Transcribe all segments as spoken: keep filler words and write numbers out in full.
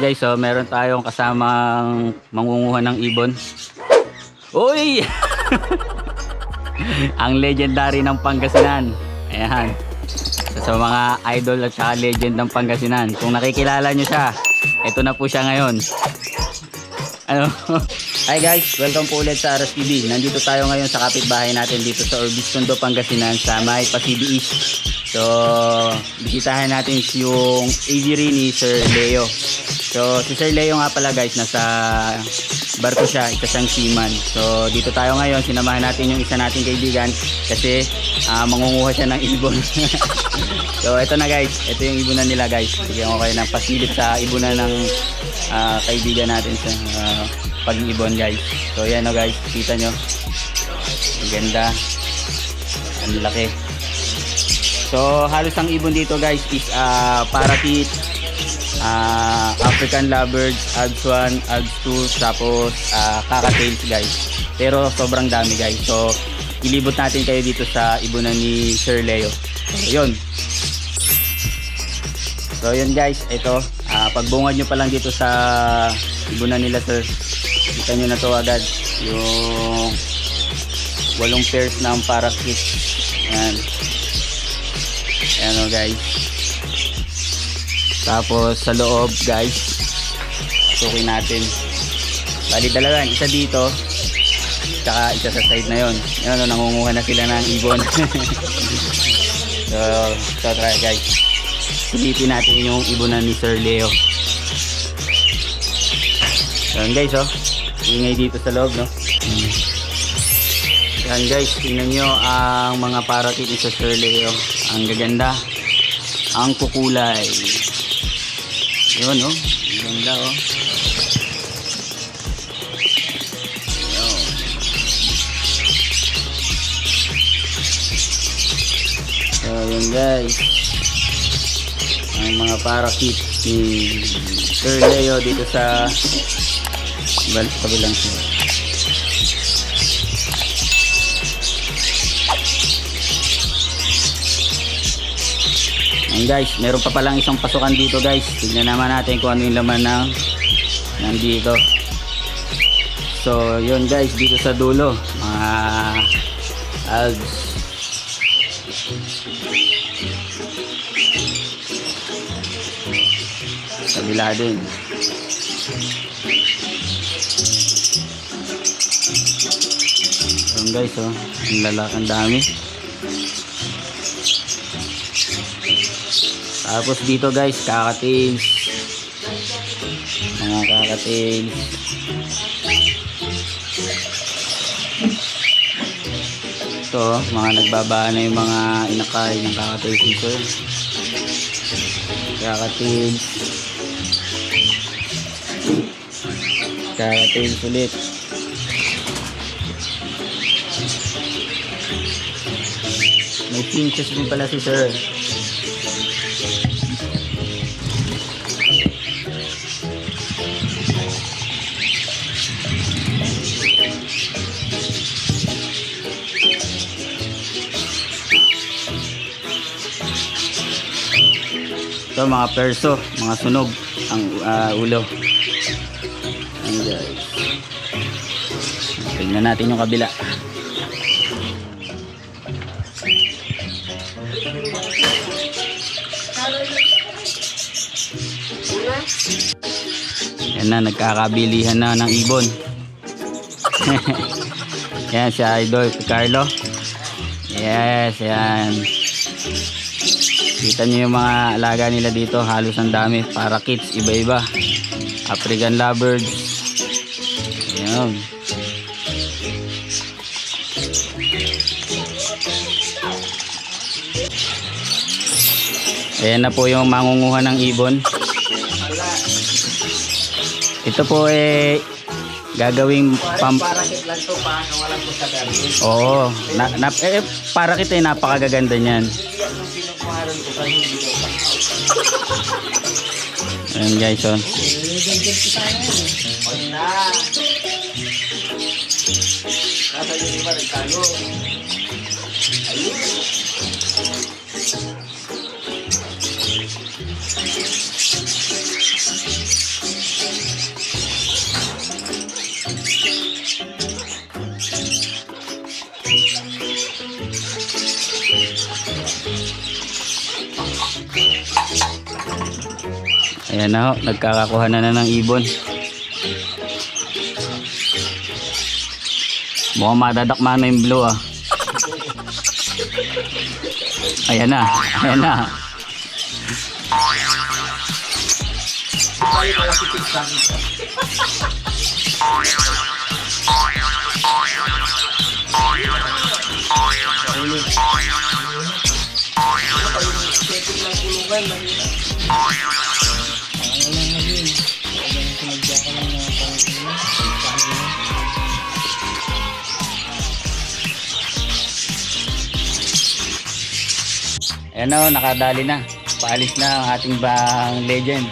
guys, so meron tayong kasamang mangunguha ng ibon. Uy! Ang legendary ng Pangasinan. Ayan. So, sa mga idol at saka legend ng Pangasinan, kung nakikilala nyo siya, ito na po siya ngayon. Ano? Hi guys, welcome po ulit sa Aras T V. Nandito tayo ngayon sa kapitbahay natin dito sa Orbis Tondo, Pangasinan, sa may Pasibi East. So, bisitahin natin yung aviary ni Sir Leo. So, si Sir Leo nga pala guys, nasa barko siya, isa siyang seaman. So, dito tayo ngayon, sinamahan natin yung isa nating kaibigan kasi uh, mangunguha siya ng ibon. So, ito na guys, ito yung ibunan nila guys. Bigyan ko kayo ng pasilip sa ibunan ng uh, kaibigan natin sa uh, pag-ibon guys. So, yan o guys, kita nyo. Ang ganda. Ang laki. So, halos ang ibon dito guys is uh, parakeet, uh, African lovebirds, Ags one, Ags two, tapos uh, kakatails guys. Pero sobrang dami guys. So, ilibot natin kayo dito sa ibunan ni Sir Leo. So, yun. So, yun guys. Ito. Uh, pagbungad nyo pa lang dito sa ibunan nila sir, kita nyo na to agad. Yung walong pairs ng parakeet. Ayan. Ayan o guys. Tapos sa loob guys, sukin natin. Bali dalawa, isa dito, saka isa sa side na yon. Ayan o, nangunguha na sila ng ibon. So, so try guys. Silipin natin yung ibunan ni Sir Leo. Ayan guys o, ingay dito sa loob no. Hmm. Ayan guys, tingnan nyo ang mga parakeet ni Sir Leo. Ang gaganda, ang kukulay. Yun oh, ang ganda oh. Yun. So yun guys, ang mga parakeet ni Sir Leo dito sa kabilang sila. And guys, meron pa palang isang pasukan dito guys. Tignan naman natin kung ano yung laman ng nandito. So yun guys, dito sa dulo mga algs. Kabila din. Yun guys oh, ang lalaki, ang dami. Tapos dito guys, kakatails. Mga kakatails. Ito, mga nagbabaan na yung mga inakain ng kakatails dito. Kakatails. Kakatails ulit. May pinches din pala si sir. Ito mga perso, mga sunog ang uh, ulo. Ayan guys. Tignan natin yung kabila. Yan na, nagkakabilihan na ng ibon. Yan si Idol Carlo. Yes, yan. Kita nyo yung mga alaga nila dito, halos ang dami. Parakeets, iba-iba. African lovebirds. Ayan. Ayan na po yung mangunguha ng ibon. Ito po eh gagawing pam parakeet lang to, paano walang po sa gabi. Oo, na, na, eh, parakeet eh napakagaganda niyan. Ayan guys oh. Ayan na ho, nagkakakuha na na ng ibon. Mukhang madadakma na yung blue ah. Ayan na, ayan na. Ayan na, nakadali na. Paalis na ang ating bang legend.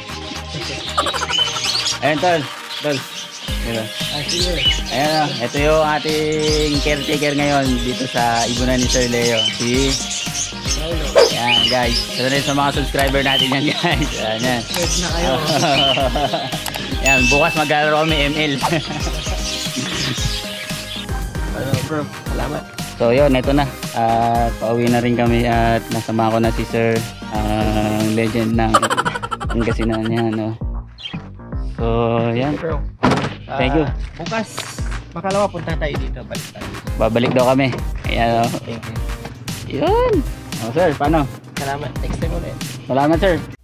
Ayan tol, tol. Ayan, ayan na, ito yung ating caretaker ngayon dito sa ibunan ni Sir Leo. Si ayan guys, ito na sa mga subscriber natin yan guys. Ayan yan. Wait na kayo. Ayan, bukas maglalaro kami M L. Ano bro, salamat. So yun, ito na. At pauwi na rin kami at nasama ko na si Sir, ang legend ng Pangasinan niya, no. So yan. Bro. Thank you. Ah, bukas makalawa punta tayo dito, balik tayo. Babalik daw kami. Ayan, oh. Thank you. Yun. Oh, sir, paano? Salamat. Next time ulit. Salamat, sir.